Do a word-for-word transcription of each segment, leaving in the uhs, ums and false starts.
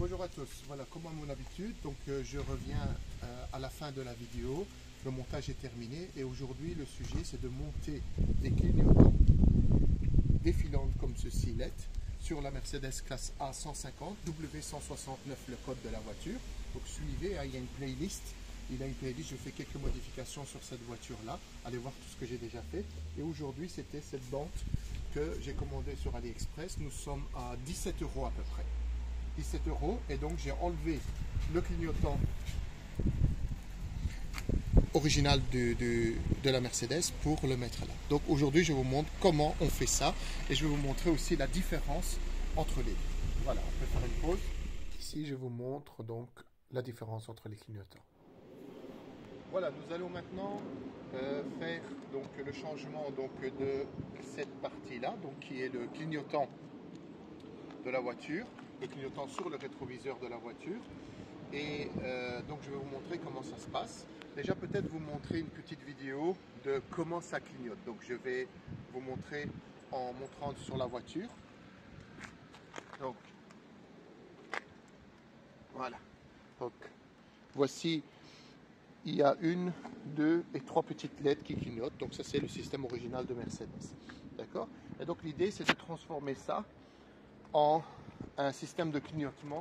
Bonjour à tous, voilà comme à mon habitude, donc euh, je reviens euh, à la fin de la vidéo, le montage est terminé et aujourd'hui le sujet c'est de monter des clignotants défilantes comme ceci L E D sur la Mercedes classe A cent cinquante, W cent soixante-neuf le code de la voiture. Donc suivez, hein, il y a une playlist, il y a une playlist, je fais quelques modifications sur cette voiture là, allez voir tout ce que j'ai déjà fait. Et aujourd'hui c'était cette bande que j'ai commandée sur AliExpress, nous sommes à dix-sept euros à peu près. dix-sept euros et donc j'ai enlevé le clignotant original de, de, de la Mercedes pour le mettre là. Donc aujourd'hui je vous montre comment on fait ça et je vais vous montrer aussi la différence entre les deux. Voilà, on peut faire une pause. Ici je vous montre donc la différence entre les clignotants. Voilà, nous allons maintenant euh, faire donc le changement donc de cette partie là, donc qui est le clignotant de la voiture, le clignotant sur le rétroviseur de la voiture. Et euh, donc je vais vous montrer comment ça se passe. Déjà peut-être vous montrer une petite vidéo de comment ça clignote. Donc je vais vous montrer en montrant sur la voiture. Donc voilà. Donc voici, il y a une, deux et trois petites L E D qui clignotent. Donc ça c'est le système original de Mercedes. D'accord? Et donc l'idée c'est de transformer ça en un système de clignotement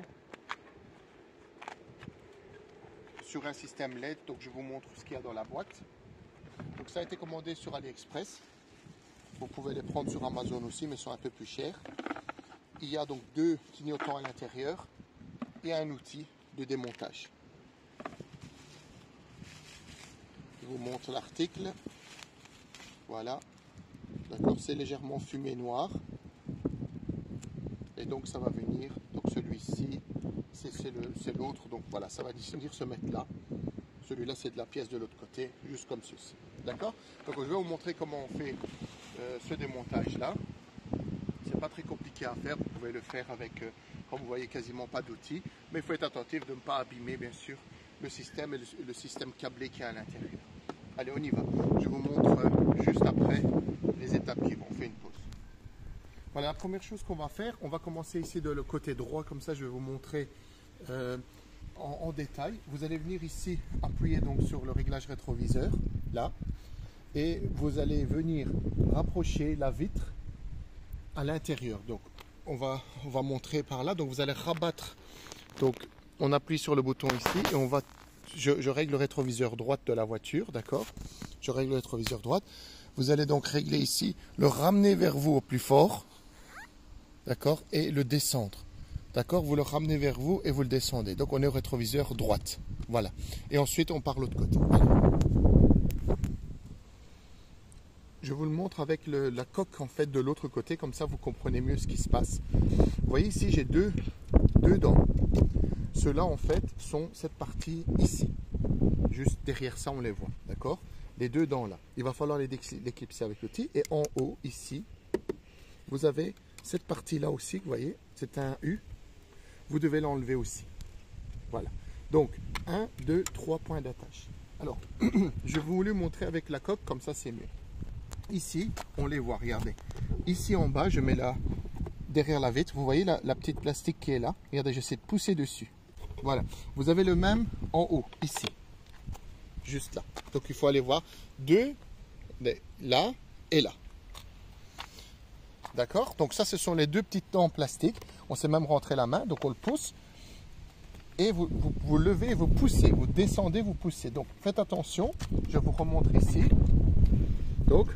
sur un système L E D. Donc je vous montre ce qu'il y a dans la boîte. Donc ça a été commandé sur AliExpress. Vous pouvez les prendre sur Amazon aussi, mais ils sont un peu plus chers. Il y a donc deux clignotants à l'intérieur et un outil de démontage. Je vous montre l'article. Voilà. D'accord, c'est légèrement fumé noir. Et donc ça va venir, donc celui-ci, c'est l'autre, donc voilà, ça va venir se mettre là. Celui-là c'est de la pièce de l'autre côté, juste comme ceci. D'accord? Donc je vais vous montrer comment on fait euh, ce démontage-là. C'est pas très compliqué à faire, vous pouvez le faire avec, euh, comme vous voyez, quasiment pas d'outils. Mais il faut être attentif de ne pas abîmer, bien sûr, le système et le, le système câblé qui est à l'intérieur. Allez, on y va. Je vous montre euh, juste après les étapes qui vont. On fait une pause. Voilà, la première chose qu'on va faire, on va commencer ici de le côté droit, comme ça je vais vous montrer euh, en, en détail. Vous allez venir ici appuyer donc sur le réglage rétroviseur, là, et vous allez venir rapprocher la vitre à l'intérieur. Donc on va, on va montrer par là, donc vous allez rabattre, donc on appuie sur le bouton ici et on va, je, je règle le rétroviseur droite de la voiture, d'accord? Je règle le rétroviseur droite. Vous allez donc régler ici, le ramener vers vous au plus fort. D'accord, et le descendre. D'accord, vous le ramenez vers vous et vous le descendez. Donc on est au rétroviseur droite. Voilà. Et ensuite on part l'autre côté. Je vous le montre avec le, la coque en fait de l'autre côté, comme ça vous comprenez mieux ce qui se passe. Vous voyez ici j'ai deux, deux dents. Ceux-là en fait sont cette partie ici. Juste derrière ça on les voit. D'accord, les deux dents là. Il va falloir les déclipser avec l'outil. Et en haut ici, vous avez cette partie-là aussi, vous voyez, c'est un U. Vous devez l'enlever aussi. Voilà. Donc, un, deux, trois points d'attache. Alors, je voulais montrer avec la coque, comme ça c'est mieux. Ici, on les voit, regardez. Ici en bas, je mets là, derrière la vitre, vous voyez la, la petite plastique qui est là. Regardez, j'essaie de pousser dessus. Voilà. Vous avez le même en haut, ici. Juste là. Donc, il faut aller voir deux, là et là. D'accord? Donc ça, ce sont les deux petites dents en plastique. On sait même rentrer la main, donc on le pousse. Et vous, vous, vous levez et vous poussez. Vous descendez, vous poussez. Donc faites attention. Je vous remontre ici. Donc,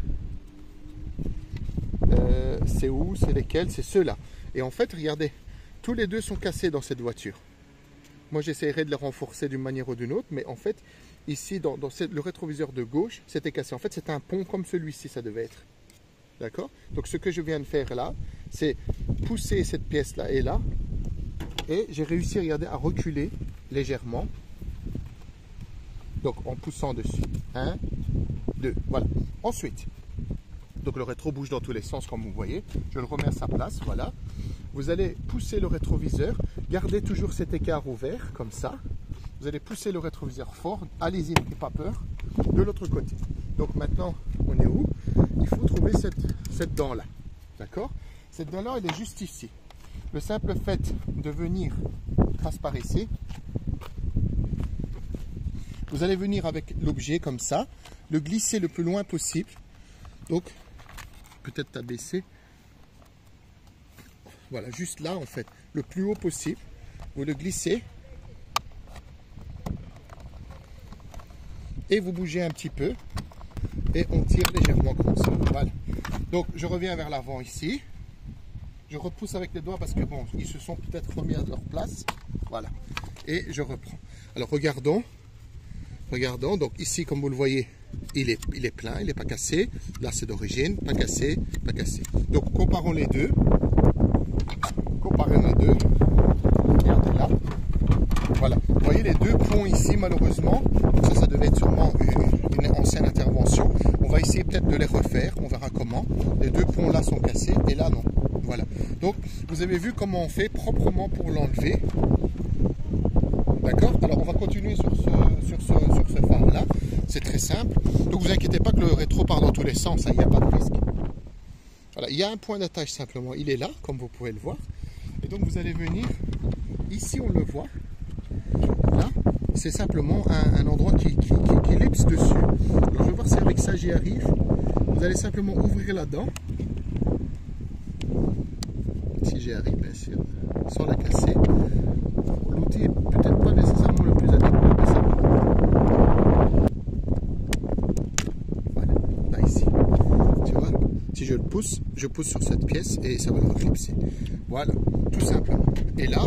euh, c'est où? C'est lesquels? C'est ceux-là. Et en fait, regardez, tous les deux sont cassés dans cette voiture. Moi, j'essaierai de les renforcer d'une manière ou d'une autre. Mais en fait, ici, dans, dans le rétroviseur de gauche, c'était cassé. En fait, c'est un pont comme celui-ci, ça devait être. D'accord? Donc ce que je viens de faire là, c'est pousser cette pièce-là et là. Et j'ai réussi, regardez, à reculer légèrement. Donc en poussant dessus. Un, deux, voilà. Ensuite, donc le rétro bouge dans tous les sens comme vous voyez. Je le remets à sa place, voilà. Vous allez pousser le rétroviseur. Gardez toujours cet écart ouvert, comme ça. Vous allez pousser le rétroviseur fort. Allez-y, n'ayez pas peur. De l'autre côté. Donc maintenant, on est où? Il faut trouver cette, cette dent-là. D'accord? Cette dent-là, elle est juste ici. Le simple fait de venir passe par ici. Vous allez venir avec l'objet comme ça, le glisser le plus loin possible. Donc, peut-être t'abaisser. Voilà, juste là en fait, le plus haut possible. Vous le glissez. Et vous bougez un petit peu. Et on tire légèrement comme ça. Voilà. Donc, je reviens vers l'avant ici. Je repousse avec les doigts parce que bon, ils se sont peut-être remis à leur place. Voilà. Et je reprends. Alors, regardons. Regardons. Donc, ici, comme vous le voyez, il est, il est plein, il n'est pas cassé. Là, c'est d'origine. Pas cassé, pas cassé. Donc, comparons les deux. Comparons les deux. Regardez là. Voilà. Vous voyez les deux ponts ici, malheureusement. Ça, ça devait être sûrement une, une ancienne intervention. On va essayer peut-être de les refaire. On verra comment. Les deux ponts là sont cassés et là, non. Voilà. Donc, vous avez vu comment on fait proprement pour l'enlever. D'accord? Alors, on va continuer sur ce, sur ce, sur ce phare-là. C'est très simple. Donc, vous inquiétez pas que le rétro part dans tous les sens. Il n'y a pas de risque. Voilà. Il y a un point d'attache simplement. Il est là, comme vous pouvez le voir. Et donc, vous allez venir. Ici, on le voit. Là, c'est simplement un, un endroit qui, qui, qui, qui ellipse dessus. Alors, je vais voir si avec ça, j'y arrive. Vous allez simplement ouvrir là-dedans. Si j'y arrive, bien sûr, sans la casser. L'outil n'est peut-être pas nécessairement le plus adéquat, mais ça va. Voilà, là ici. Tu vois, si je le pousse, je pousse sur cette pièce et ça va le reclipser. Voilà, tout simplement. Et là,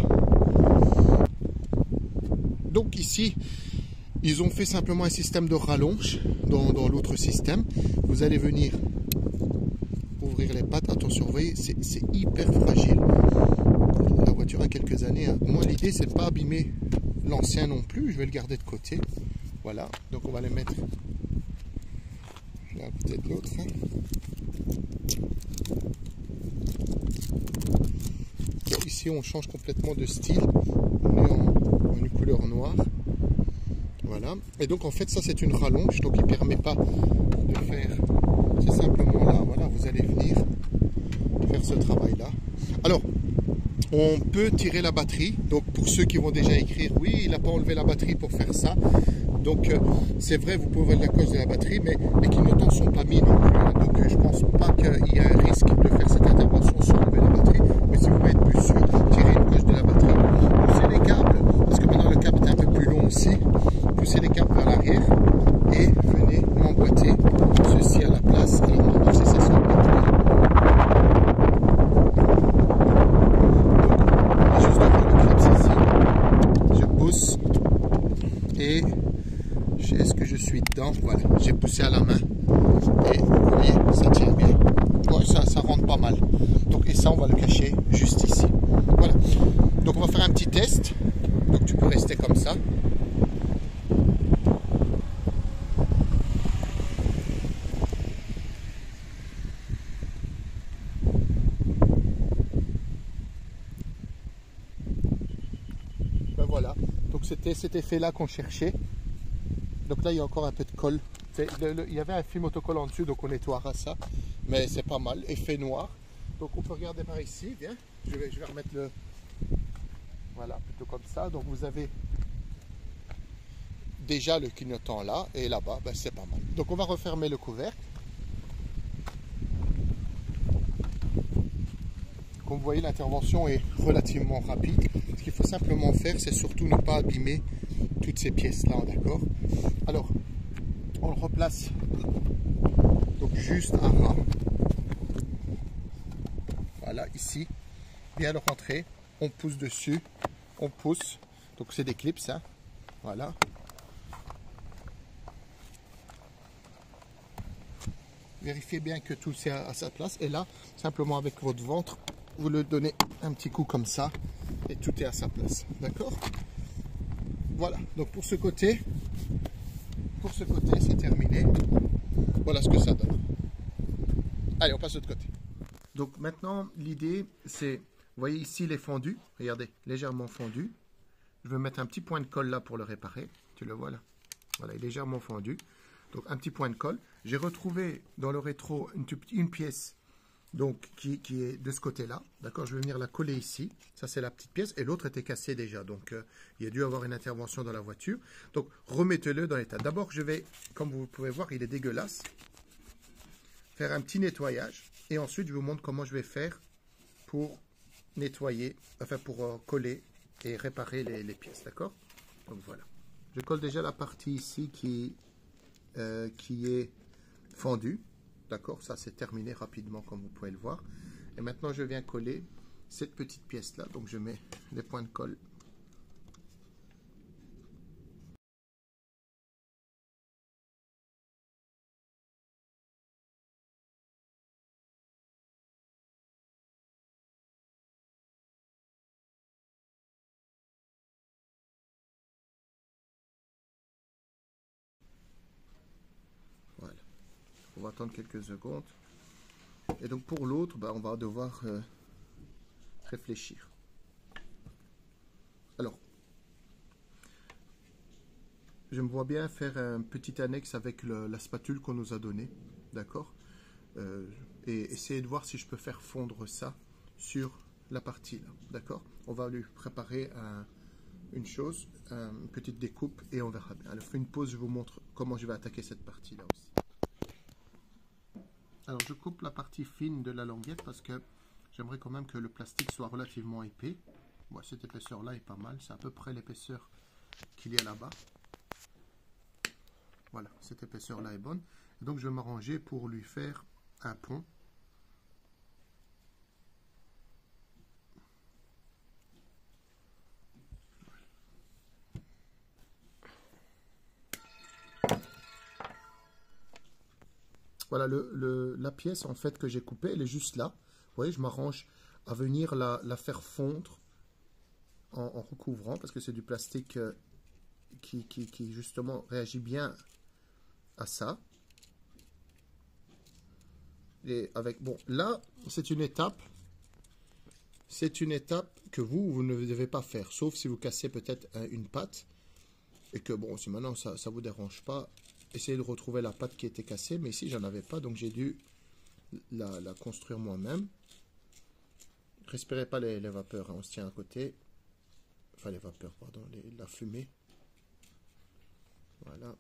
donc ici, ils ont fait simplement un système de rallonge dans, dans l'autre système. Vous allez venir ouvrir les pattes. Attention, vous voyez, c'est hyper fragile. La voiture a quelques années. Hein. Moi, l'idée, c'est de ne pas abîmer l'ancien non plus. Je vais le garder de côté. Voilà, donc on va les mettre là, peut-être l'autre. Hein. Donc, ici, on change complètement de style. On est en, en une couleur noire. Voilà. Et donc, en fait, ça, c'est une rallonge. Donc, il ne permet pas de faire... C'est simplement là. Voilà, vous allez venir faire ce travail-là. Alors, on peut tirer la batterie. Donc, pour ceux qui vont déjà écrire, oui, il n'a pas enlevé la batterie pour faire ça. Donc, euh, c'est vrai, vous pouvez la cause de la batterie, mais les clignotants ne sont pas mis non plus. Hein. Donc, euh, je ne pense pas qu'il y a un risque de faire cette intervention sans enlever la batterie. Mais si vous voulez être plus sûr, tirez une coche de la batterie. Poussez les câbles, parce que maintenant le câble est un peu plus long aussi. Poussez les câbles vers l'arrière et venez m'emboîter ceci à la place. Alors, maintenant, c'est ça sur le batterie. Juste devant le clip ici. Je pousse et est-ce que je suis dedans? Voilà, j'ai poussé à la main et vous voyez, ça tient bien. Ouais, ça, ça rentre pas mal. Donc, et ça, on va le cacher juste ici. Voilà. Donc, on va faire un petit test. Donc, tu peux rester comme ça. Ben voilà. Donc, c'était cet effet-là qu'on cherchait. Donc là, il y a encore un peu de colle. Le, le, il y avait un film autocollant dessus, donc on nettoiera ça. Mais c'est pas mal. Effet noir. Donc on peut regarder par ici. Viens. Je vais, je vais remettre le... Voilà, plutôt comme ça. Donc vous avez déjà le clignotant là. Et là-bas, ben, c'est pas mal. Donc on va refermer le couvercle. Comme vous voyez, l'intervention est relativement rapide. Ce qu'il faut simplement faire, c'est surtout ne pas abîmer toutes ces pièces-là, d'accord? Alors, on le replace donc juste à ras. Voilà, ici. Bien le rentrer. On pousse dessus. On pousse. Donc, c'est des clips, hein. Voilà. Vérifiez bien que tout c'est à sa place. Et là, simplement avec votre ventre, vous le donnez un petit coup comme ça. Et tout est à sa place. D'accord? Voilà. Donc, pour ce côté, pour ce côté, c'est terminé. Voilà ce que ça donne. Allez, on passe de l'autre côté. Donc, maintenant, l'idée, c'est... Vous voyez ici, il est fendu. Regardez, légèrement fendu. Je vais mettre un petit point de colle là pour le réparer. Tu le vois là. Voilà, il est légèrement fendu. Donc, un petit point de colle. J'ai retrouvé dans le rétro une, une pièce donc qui, qui est de ce côté-là. D'accord, je vais venir la coller ici. Ça, c'est la petite pièce. Et l'autre était cassée déjà. Donc, euh, il y a dû avoir une intervention dans la voiture. Donc, remettez-le dans l'état. D'abord, je vais, comme vous pouvez voir, il est dégueulasse. Faire un petit nettoyage. Et ensuite, je vous montre comment je vais faire pour nettoyer, enfin pour euh, coller et réparer les, les pièces. D'accord? Donc, voilà. Je colle déjà la partie ici qui, euh, qui est fendue. D'accord, ça c'est terminé rapidement comme vous pouvez le voir. Et maintenant je viens coller cette petite pièce là. Donc je mets les points de colle. Voilà. On va attendre quelques secondes. Et donc pour l'autre, bah, on va devoir euh, réfléchir. Alors, je me vois bien faire un petit annexe avec le, la spatule qu'on nous a donnée, d'accord, euh, et essayer de voir si je peux faire fondre ça sur la partie là, d'accord. On va lui préparer un, une chose, une petite découpe, et on verra bien. Alors, je fais une pause, je vous montre comment je vais attaquer cette partie là aussi. Alors, je coupe la partie fine de la languette parce que j'aimerais quand même que le plastique soit relativement épais. Bon, cette épaisseur là est pas mal, c'est à peu près l'épaisseur qu'il y a là-bas. Voilà, cette épaisseur-là est bonne. Et donc, je vais m'arranger pour lui faire un pont. Voilà, le, le, la pièce, en fait, que j'ai coupée, elle est juste là. Vous voyez, je m'arrange à venir la, la faire fondre en, en recouvrant, parce que c'est du plastique euh, qui, qui, qui, justement, réagit bien à ça. Et avec, bon, là, c'est une étape, c'est une étape que vous, vous ne devez pas faire, sauf si vous cassez peut-être une patte, et que, bon, si maintenant ça ne vous dérange pas, essayez de retrouver la patte qui était cassée, mais ici, j'en avais pas, donc j'ai dû la, la construire moi-même. Respirez pas les, les vapeurs, hein, on se tient à côté, enfin les vapeurs, pardon, les, la fumée. Voilà.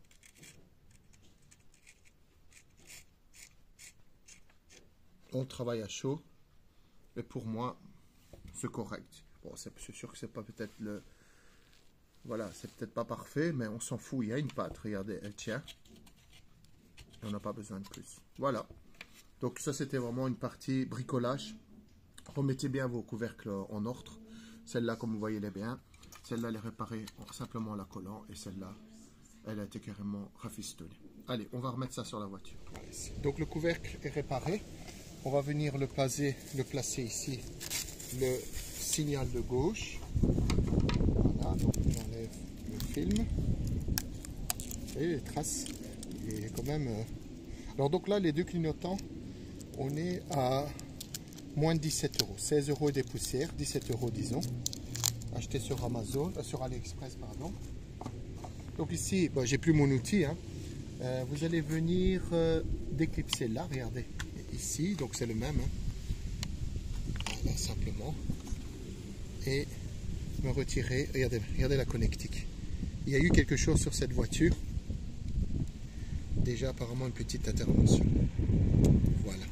On travaille à chaud, et pour moi, c'est correct. Bon, c'est sûr que c'est pas peut-être le... Voilà, c'est peut-être pas parfait, mais on s'en fout. Il y a une pâte, regardez, elle tient. Et on n'a pas besoin de plus. Voilà. Donc ça, c'était vraiment une partie bricolage. Remettez bien vos couvercles en ordre. Celle-là, comme vous voyez, elle est bien. Celle-là, elle est réparée en simplement la collant. Et celle-là, elle a été carrément rafistonnée. Allez, on va remettre ça sur la voiture. Donc le couvercle est réparé. On va venir le placer, le placer ici, le signal de gauche. Voilà, donc on enlève le film. Vous voyez les traces, il est quand même... Euh... Alors donc là, les deux clignotants, on est à moins de dix-sept euros. seize euros et des poussières, dix-sept euros disons. Acheté sur Amazon, euh, sur AliExpress, pardon. Donc ici, bon, j'ai plus mon outil. Hein. Euh, vous allez venir euh, déclipser là, regardez. Ici, donc c'est le même. Hein. Voilà, simplement. Et me retirer. Regardez, regardez la connectique. Il y a eu quelque chose sur cette voiture. Déjà apparemment une petite intervention. Voilà.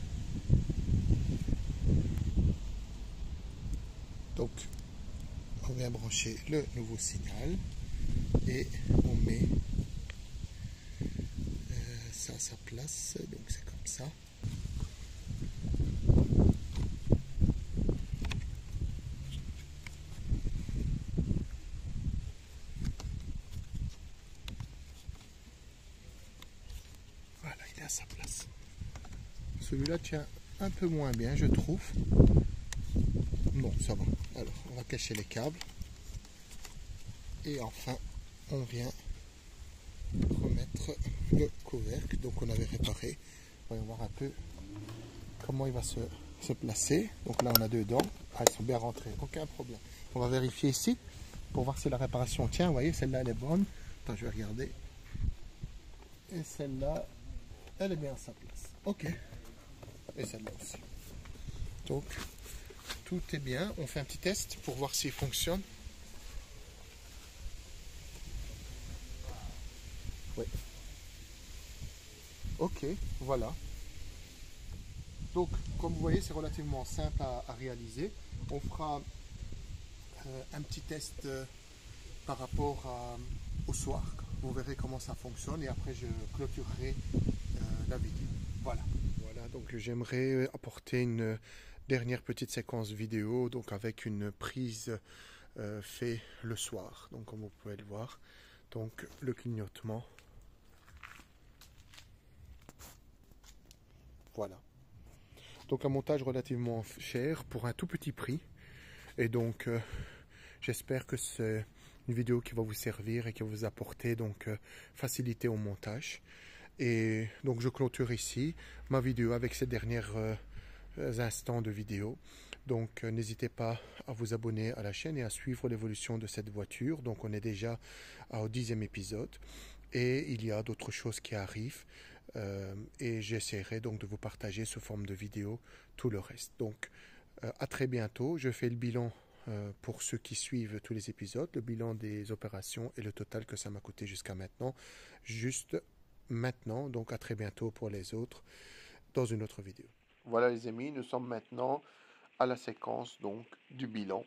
Donc, on vient brancher le nouveau signal et on met euh, ça à sa place. Donc c'est comme ça. À sa place. Celui-là tient un peu moins bien, je trouve. Bon, ça va. Alors, on va cacher les câbles. Et enfin, on vient remettre le couvercle. Donc, on avait réparé. On va voir un peu comment il va se, se placer. Donc là, on a deux dents. Ah, ils sont bien rentrés. Aucun problème. On va vérifier ici pour voir si la réparation tient. Vous voyez, celle-là, elle est bonne. Attends, je vais regarder. Et celle-là, elle est bien à sa place. Ok. Et celle-là aussi. Donc tout est bien. On fait un petit test pour voir s'il fonctionne. Oui. Ok, voilà. Donc, comme vous voyez, c'est relativement simple à, à réaliser. On fera euh, un petit test euh, par rapport à, au soir. Vous verrez comment ça fonctionne et après je clôturerai euh, la vidéo. Voilà. Voilà, donc j'aimerais apporter une dernière petite séquence vidéo, donc avec une prise euh, faite le soir. Donc comme vous pouvez le voir, donc le clignotement. Voilà. Donc un montage relativement cher pour un tout petit prix. Et donc euh, j'espère que c'est une vidéo qui va vous servir et qui va vous apporter donc euh, facilité au montage. Et donc je clôture ici ma vidéo avec ces derniers euh, instants de vidéo. Donc euh, n'hésitez pas à vous abonner à la chaîne et à suivre l'évolution de cette voiture. Donc on est déjà au dixième épisode et il y a d'autres choses qui arrivent. Euh, et j'essaierai donc de vous partager sous forme de vidéo tout le reste. Donc euh, à très bientôt. Je fais le bilan euh, pour ceux qui suivent tous les épisodes, le bilan des opérations et le total que ça m'a coûté jusqu'à maintenant. Juste maintenant, donc à très bientôt pour les autres dans une autre vidéo. Voilà les amis, nous sommes maintenant à la séquence donc du bilan.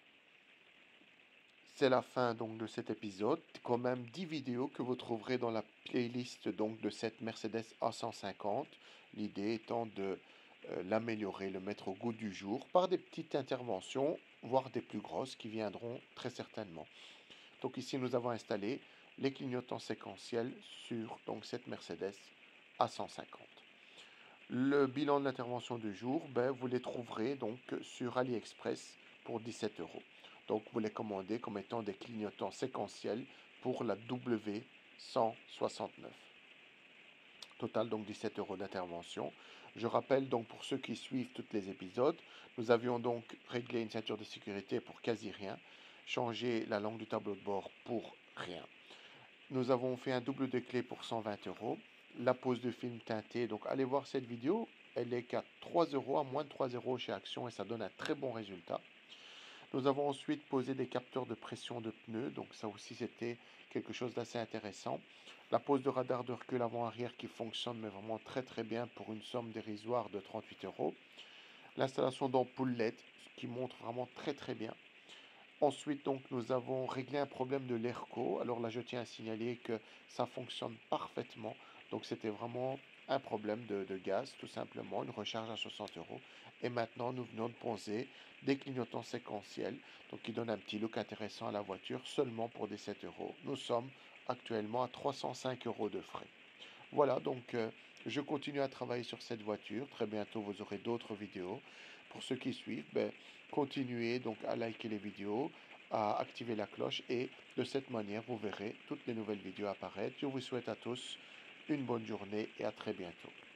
C'est la fin donc de cet épisode, quand même dix vidéos que vous trouverez dans la playlist donc de cette Mercedes A cent cinquante. L'idée étant de euh, l'améliorer, le mettre au goût du jour par des petites interventions, voire des plus grosses qui viendront très certainement. Donc ici nous avons installé les clignotants séquentiels sur donc cette Mercedes A cent cinquante. Le bilan de l'intervention du jour, ben, vous les trouverez donc sur AliExpress pour dix-sept euros. Donc vous les commandez comme étant des clignotants séquentiels pour la W cent soixante-neuf. Total donc dix-sept euros d'intervention. Je rappelle donc pour ceux qui suivent tous les épisodes, nous avions donc réglé une ceinture de sécurité pour quasi rien, changé la langue du tableau de bord pour rien. Nous avons fait un double de clé pour cent vingt euros. La pose de film teinté, donc allez voir cette vidéo, elle est qu'à trois euros, à moins de trois euros chez Action et ça donne un très bon résultat. Nous avons ensuite posé des capteurs de pression de pneus, donc ça aussi c'était quelque chose d'assez intéressant. La pose de radar de recul avant-arrière qui fonctionne mais vraiment très très bien pour une somme dérisoire de trente-huit euros. L'installation d'ampoules L E D qui montre vraiment très très bien. Ensuite, donc, nous avons réglé un problème de l'Airco. Alors là, je tiens à signaler que ça fonctionne parfaitement. Donc, c'était vraiment un problème de, de gaz, tout simplement, une recharge à soixante euros. Et maintenant, nous venons de poser des clignotants séquentiels, donc qui donnent un petit look intéressant à la voiture, seulement pour des sept euros. Nous sommes actuellement à trois cent cinq euros de frais. Voilà, donc euh, je continue à travailler sur cette voiture. Très bientôt, vous aurez d'autres vidéos. Pour ceux qui suivent, ben, continuez donc à liker les vidéos, à activer la cloche et de cette manière, vous verrez toutes les nouvelles vidéos apparaître. Je vous souhaite à tous une bonne journée et à très bientôt.